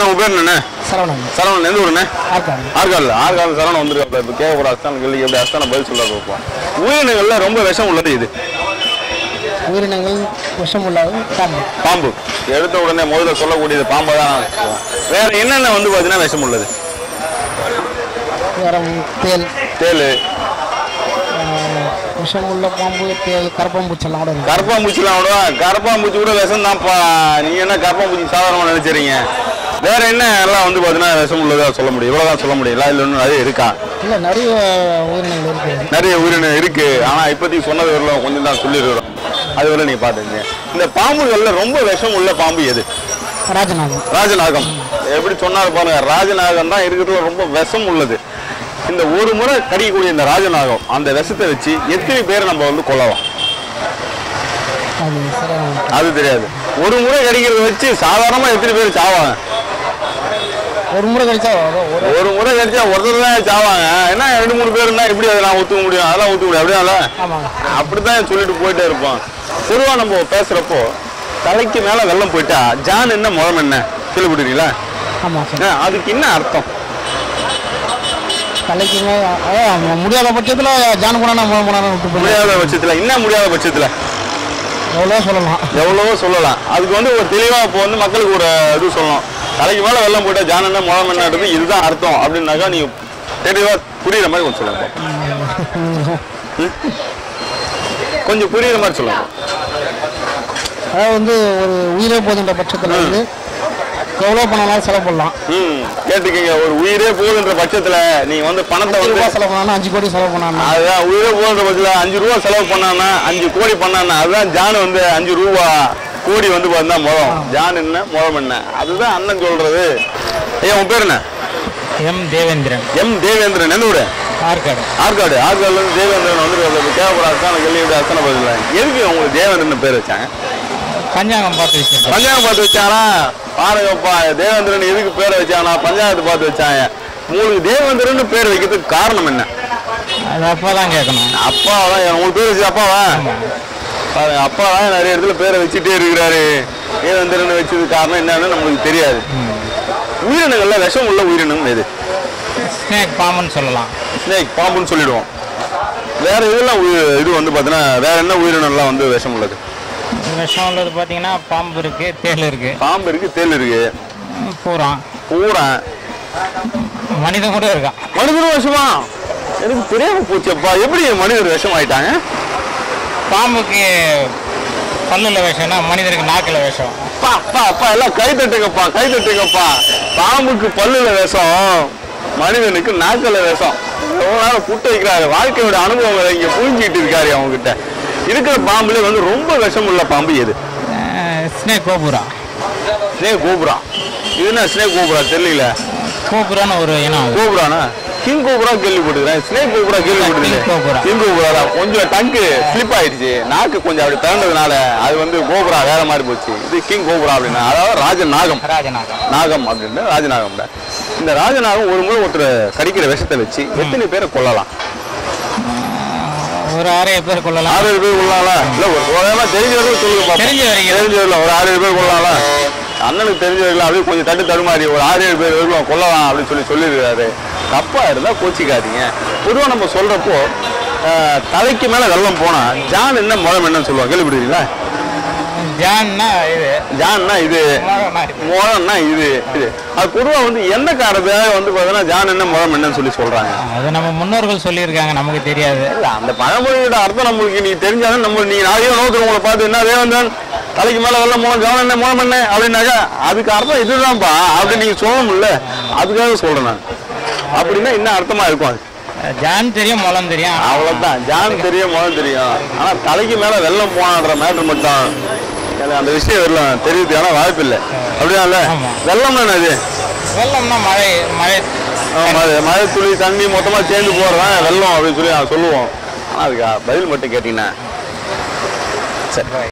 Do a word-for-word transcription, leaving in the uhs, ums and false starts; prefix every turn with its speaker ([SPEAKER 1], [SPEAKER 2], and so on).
[SPEAKER 1] அண்ணா உங்க பேர் என்ன?
[SPEAKER 2] சரவணன்.
[SPEAKER 1] சரவணன் எந்த ஊருண்ணே?
[SPEAKER 2] ஆர்காடு.
[SPEAKER 1] ஆர்காடு ஆர்காடு சரவணன் வந்துருக்காப்ல. இப்போ கேட்க போகிற அஸ்தான கேள்வி எப்படி அஸ்தான பதில் சொல்ல வைப்போம். உயிரினங்கள்ல ரொம்ப விஷம் உள்ளது இது.
[SPEAKER 2] உயிரினங்கள் விஷம் உள்ளது பாம்பு.
[SPEAKER 1] பாம்பு எடுத்த உடனே முதல்ல சொல்லக்கூடியது பாம்பை தான். வேற என்னென்ன வந்து பார்த்தீங்கன்னா விஷம் உள்ளது?
[SPEAKER 2] வேற தேல்.
[SPEAKER 1] தேல்
[SPEAKER 2] விஷம் உள்ள பாம்பு, தேல், கரப்பாம்பூச்செல்லாம் கூட.
[SPEAKER 1] கரப்பாம்பூச்சிலாம் கூட கரப்பாம்பூச்சி கூட விஷம் தான்ப்பா. நீங்க என்ன கரப்பாம்பூச்சி சாதாரணமாக நினைச்சிருங்க? வேற என்ன எல்லாம் வந்து பார்த்தீங்கன்னா விஷம் உள்ளதா சொல்ல முடியும்? இவ்வளோதான் சொல்ல முடியல. இல்லை இன்னும் நிறைய இருக்கா?
[SPEAKER 2] இல்லை, நிறைய உயிரினங்கள் இருக்கு.
[SPEAKER 1] நிறைய உயிரினம் இருக்கு. ஆனால் இப்போதைக்கு சொன்னது வரல கொஞ்சம் தான் சொல்லிடுறோம். அது வரல நீங்க பாத்துங்க. இந்த பாம்புகள்ல ரொம்ப விஷம் உள்ள பாம்பு எது?
[SPEAKER 2] ராஜநாகம்.
[SPEAKER 1] ராஜநாகம் எப்படி சொன்னாரு பாருங்க. ராஜநாகம் தான் இருக்கிறதுல ரொம்ப விஷம் உள்ளது. இந்த ஒரு முறை கடிக்கக்கூடிய இந்த ராஜநாகம் அந்த விஷத்தை வச்சு எத்தனை பேரை நம்ம வந்து கொல்லலாம்? அது தெரியாது. ஒரு முறை கடிக்கிறத வச்சு சாதாரணமா எத்தனை பேர் சாவாங்க?
[SPEAKER 2] ஒரு முறை கடிச்சா
[SPEAKER 1] ஒரு முறை கடிச்சா ஒருத்தர் தான் சாவாங்க. ஏன்னா ரெண்டு மூணு பேர் இருந்தா எப்படி அதெல்லாம் ஒத்துக்க முடியும்? அதெல்லாம் ஒத்துக்க முடியும். அப்படியா? அப்படித்தான் சொல்லிட்டு போயிட்டே இருப்போம். பொதுவா நம்ம பேசுறப்போ தலைக்கு மேல வெள்ளம் போயிட்டா ஜான் என்ன முகம் என்ன கேள்விப்படுறீங்களா? அதுக்கு என்ன அர்த்தம்?
[SPEAKER 2] தலைக்கு மேல முடியாத பட்சத்துல ஜான் போனா முடியாத
[SPEAKER 1] பட்சத்துல என்ன முடியாத பட்சத்துல
[SPEAKER 2] எவ்வளவோ சொல்லலாம்.
[SPEAKER 1] எவ்வளவோ சொல்லலாம். அதுக்கு வந்து ஒரு தெளிவா இப்போ வந்து மக்களுக்கு ஒரு இது சொல்லணும். தலைக்கு மேல வெள்ளம் போயிட்டா ஜான் என்ன முகம் என்னன்றது இதுதான் அர்த்தம் அப்படின்னாக்கா நீங்க தெளிவா புரியுற மாதிரி கொஞ்சம் சொல்லுங்க. கொஞ்சம் புரியுற மாதிரி சொல்லுங்க.
[SPEAKER 2] அதாவது வந்து ஒரு உயிரே போதுன்ற பட்சத்துல வந்து எவ்வளோ பணம்லாம் செலவு பண்ணலாம்.
[SPEAKER 1] ம் கேட்டுக்கீங்க. ஒரு உயிரே போகுதுன்ற பட்சத்துல நீங்க வந்து பணத்தை வந்து
[SPEAKER 2] செலவு பண்ணா அஞ்சு கோடி செலவு பண்ணா
[SPEAKER 1] அதுதான் உயிரே போகுதுன்ற பட்சத்துல அஞ்சு ரூபா செலவு பண்ணானா அஞ்சு கோடி பண்ணானா அதுதான் ஜான் வந்து அஞ்சு ரூபா கோடி வந்து பார்த்தா முகம். ஜான் என்ன முகம் என்ன அதுதான் அண்ணன் சொல்றது. ஐயா உன் பேர் என்ன?
[SPEAKER 2] எம் தேவேந்திரன்.
[SPEAKER 1] எம் தேவேந்திரன் எந்த ஊரு?
[SPEAKER 2] ஆர்காடு.
[SPEAKER 1] ஆர்காடு ஆர்காடுல இருந்து தேவேந்திரன் வந்து கேவல அஸ்தான கேள்வி அஸ்தான பதில். எதுக்கு உங்களுக்கு தேவேந்திரன் பேர் வச்சாங்க?
[SPEAKER 2] பஞ்சாங்கம் பார்த்து வச்சாங்க.
[SPEAKER 1] பஞ்சாங்கம் பார்த்து வச்சாங்களா? பாருங்கப்பா, தேவேந்திரன் எதுக்கு பேரை வச்சாங்கன்னா பஞ்சாயத்து பார்த்து வச்சாங்க. உங்களுக்கு தேவேந்திரன் பேர் வைக்கிறதுக்கு காரணம் என்ன?
[SPEAKER 2] அது அப்பா தான் கேட்கணும்.
[SPEAKER 1] அப்பா தான் உங்களுக்கு பேர் வச்சு அப்பாவா? பாருங்க, அப்பா தான் நிறைய இடத்துல பேரை வச்சுட்டே இருக்கிறாரு. தேவேந்திரன் வச்சது காரணம் என்னன்னு நம்மளுக்கு தெரியாது. உயிரினங்கள்ல விஷம் உள்ள உயிரினம் எது?
[SPEAKER 2] ஸ்னேக் பாம்புன்னு சொல்லலாம்.
[SPEAKER 1] ஸ்னேக் பாம்புன்னு சொல்லிடுவோம். வேற இதெல்லாம் இது வந்து பார்த்தீங்கன்னா வேற என்ன உயிரினம்லாம் வந்து விஷம் உள்ளது?
[SPEAKER 2] விஷம் உள்ளது பார்த்தீங்கன்னா பாம்பு இருக்கு, தேல் இருக்கு.
[SPEAKER 1] பாம்பு இருக்கு, தேல் இருக்கு,
[SPEAKER 2] பூரா
[SPEAKER 1] பூரா
[SPEAKER 2] மனிதன் கூட இருக்கா.
[SPEAKER 1] மனிதன் விஷமா? எனக்கு தெரியாம போச்சப்பா. எப்படி மனிதர் விஷம் ஆயிட்டாங்க?
[SPEAKER 2] பாம்புக்கு பல்லுல விஷம்னா மனிதருக்கு நாக்குல விஷம்.
[SPEAKER 1] அப்பா அப்பா அப்பா எல்லாம் கை தட்டுங்கப்பா, கை தட்டுங்கப்பா. பாம்புக்கு பல்லுல விஷம், மனிதனுக்கு நாக்குல விஷம். எவ்வளவு நேரம் புட்டு வைக்கிறாரு. வாழ்க்கையோட அனுபவங்களை இங்க புரிஞ்சுக்கிட்டு இருக்காரு. அவங்க கிட்ட இருக்கிற பாம்புல வந்து ரொம்ப விஷம் உள்ள பாம்பு எது?
[SPEAKER 2] Snake cobra.
[SPEAKER 1] Snake cobra. இதுனா ஸ்னேக் கோபுரா தெரியல.
[SPEAKER 2] கோபுரான்னு ஒரு இனம்.
[SPEAKER 1] கோபுரானா? கிங் கோபுரா கேள்விப்பட்டிருக்கேன். ஸ்னேக் கோபுரா கேள்விப்பட்டிருக்கேன். கிங் கோபுரா தான். கொஞ்சம் டங்கு ஸ்லிப் ஆயிடுச்சு. நாக்கு கொஞ்சம் அப்படி திறந்ததுனால அது வந்து கோபுரா வேற மாதிரி போச்சு. இது கிங் கோபுரா அப்படின்னா அதாவது ராஜநாகம்.
[SPEAKER 2] ராஜநாகம்
[SPEAKER 1] நாகம் அப்படின்னு ராஜநாகம். இந்த ராஜநாகம் ஒரு முறை ஒருத்தர் கடிக்கிற விஷத்தை வச்சு எத்தனை பேரை கொல்லலாம்?
[SPEAKER 2] ஒரு ஆறு ஏழு பேர் கொள்ளலாம்.
[SPEAKER 1] ஆறு ஏழு பேர் கொள்ளலாம். இல்ல ஒரு தெரிஞ்சவர்கள் சொல்லுங்க. தெரிஞ்ச தெரிஞ்சவர்கள் ஒரு ஆறு ஏழு பேர் கொள்ளலாம். அண்ணனுக்கு தெரிஞ்சவர்கள் அப்படியே கொஞ்சம் தட்டு தடுமாறி ஒரு ஆறு ஏழு பேர் வரைக்கும் கொள்ளலாம் அப்படின்னு சொல்லி சொல்லியிருக்காரு. தப்பா இருந்தா கோச்சிக்காதீங்க. பொதுவாக நம்ம சொல்றப்போ தலைக்கு மேல வெள்ளம் போனா ஜான் என்ன முகம் என்னன்னு சொல்லுவாங்க. கேள்விப்படுறீங்களா?
[SPEAKER 2] ஜான்னா இது,
[SPEAKER 1] ஜான்னா இது, முகம்னா இது. இது அது பொதுவாக வந்து எந்த காரணத்துக்காக வந்து பார்த்தீங்கன்னா ஜான் என்ன முகம் என்னன்னு சொல்லி சொல்றாங்க.
[SPEAKER 2] அது நம்ம முன்னோர்கள் சொல்லியிருக்காங்க, நமக்கு தெரியாது.
[SPEAKER 1] அந்த பழமொழியோட அர்த்தம் நம்மளுக்கு நீ தெரிஞ்சாலும் நம்ம நீ நிறைய நோக்கு உங்களை பார்த்து என்ன தேவந்தன் தலைக்கு மேல வெள்ளம் மூலம் ஜான் என்ன முகம் என்ன அப்படின்னாக்கா அதுக்கு அர்த்தம் இதுதான்ப்பா அப்படின்னு நீங்க சொல்லணும்ல. அதுக்காக சொல்றேன் நான். அப்படின்னா என்ன அர்த்தமா இருக்கும்? அது
[SPEAKER 2] ஜான் தெரியும், முகம் தெரியும்,
[SPEAKER 1] அவ்வளவுதான். ஜான் தெரியும், முகம் தெரியும். ஆனா தலைக்கு மேல வெள்ளம் போனான்ற மேட்டர் மட்டும் அந்த விஷயம் வெள்ளம் தெரியுது. ஆனா வாய்ப்பு இல்லை. அப்படியா? இல்ல வெள்ளம் தானே அது.
[SPEAKER 2] வெள்ளம்னா மழை, மழை
[SPEAKER 1] மழை மழை துளி தண்ணி மொத்தமா சேர்ந்து போறதான் வெள்ளம் அப்படின்னு சொல்லி சொல்லுவோம். அதுக்கு பதில் மட்டும் கேட்டீங்கன்னா சரி.